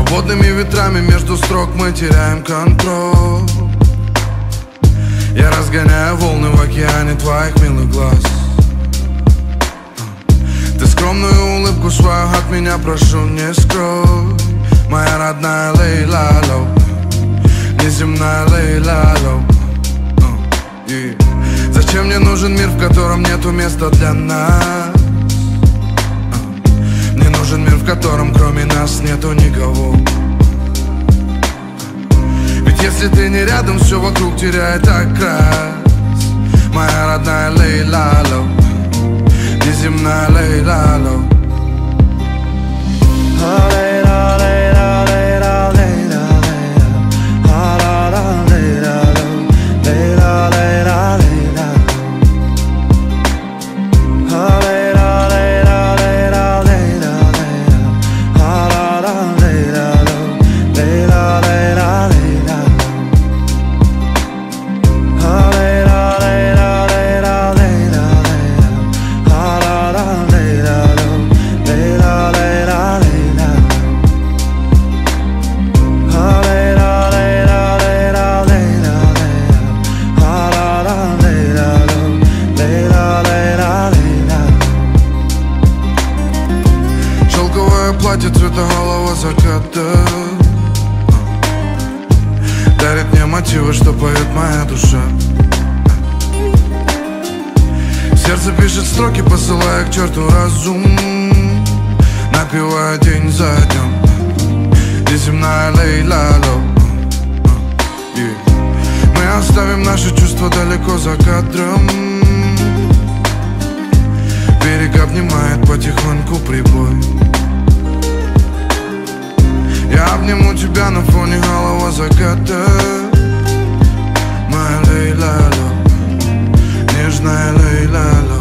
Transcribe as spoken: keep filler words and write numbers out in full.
Водными ветрами между строк мы теряем контроль. Я разгоняю волны в океане твоих милых глаз. Ты скромную улыбку свою от меня прошу не скрой. Моя родная Лейла Лоу, неземная Лейла Лоу. uh, Зачем мне нужен мир, в котором нету места для нас? uh, Мне нужен мир, в котором кроме нас нету никого. Ведь если ты не рядом, все вокруг теряет окрас. Моя родная Лейла Лоу, неземная Лейла Лоу. Платье цвета голого заката дарит мне мотивы, что поет моя душа. Сердце пишет строки, посылая к черту разум, напевая день за днем. Неземная Лейла Лоу. Мы оставим наши чувства далеко за кадром. Берег обнимает потихоньку прибой. Я обниму тебя на фоне голого заката. Моя Лейла Лоу, нежная Лейла Лоу.